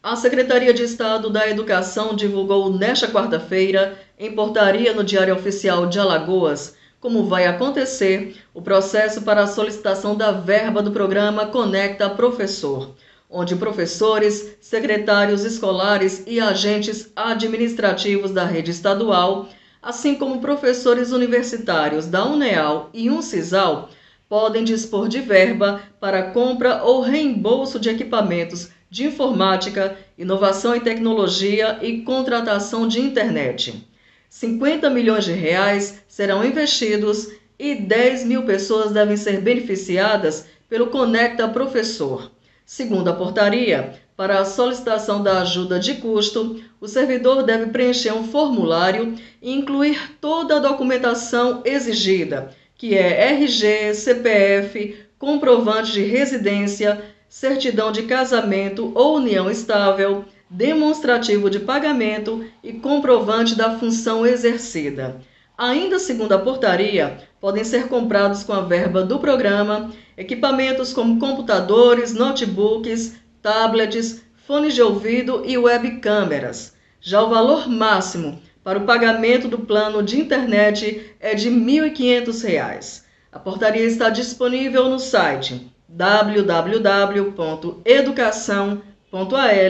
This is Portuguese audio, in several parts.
A Secretaria de Estado da Educação divulgou nesta quarta-feira, em portaria no Diário Oficial de Alagoas, como vai acontecer o processo para a solicitação da verba do programa Conecta Professor, onde professores, secretários escolares e agentes administrativos da rede estadual, assim como professores universitários da UNEAL e UNCISAL, podem dispor de verba para compra ou reembolso de equipamentos de informática, inovação e tecnologia e contratação de internet. 50 milhões de reais serão investidos e 10 mil pessoas devem ser beneficiadas pelo Conecta Professor. Segundo a portaria, para a solicitação da ajuda de custo, o servidor deve preencher um formulário e incluir toda a documentação exigida, que é RG, CPF, comprovante de residência, certidão de casamento ou união estável, demonstrativo de pagamento e comprovante da função exercida. Ainda segundo a portaria, podem ser comprados com a verba do programa equipamentos como computadores, notebooks, tablets, fones de ouvido e webcâmeras. Já o valor máximo para o pagamento do plano de internet é de R$ 1.500. A portaria está disponível no site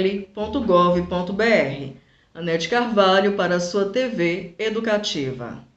www.educação.al.gov.br. Anete Carvalho para a sua TV Educativa.